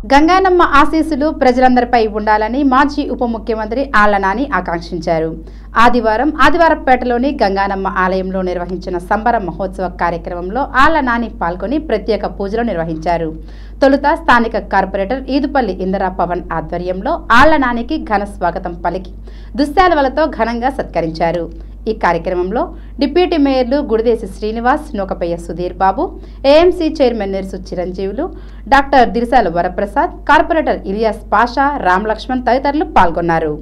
గంగానమ్మ ఆశీస్సులు ప్రజలందరిపై ఉండాలని మాజీ ఉప ముఖ్యమంత్రి ఆళ్ల నాని ఆకాంక్షించారు. ఆదివారపేటలోని గంగానమ్మ ఆలయంలో నిర్వహించిన సంబర మహోత్సవ కార్యక్రమంలో ఆళ్ల నాని పాల్గొని ప్రత్యేక పూజలు నిర్వహించారు. తొలుత స్థానిక కార్పొరేటర్ ఈదుపల్లి ఇందిరా పవన్ ఆధ్వర్యంలో ఆళ్ల నానికి ఘన స్వాగతం పలికి దుశ్శాలువలతో ఘనంగా సత్కరించారు. ఈ కార్యక్రమంలో డిప్యూటీ మేయర్లు Gudideshi Srinivas, Nukapayya Sudheer Babu, AMC chairman Nersu Chiranjeevulu, doctor Dirshala Varaprasad, corporator Ilyas Pasha, Ram Lakshman తదితరులు పాల్గొన్నారు.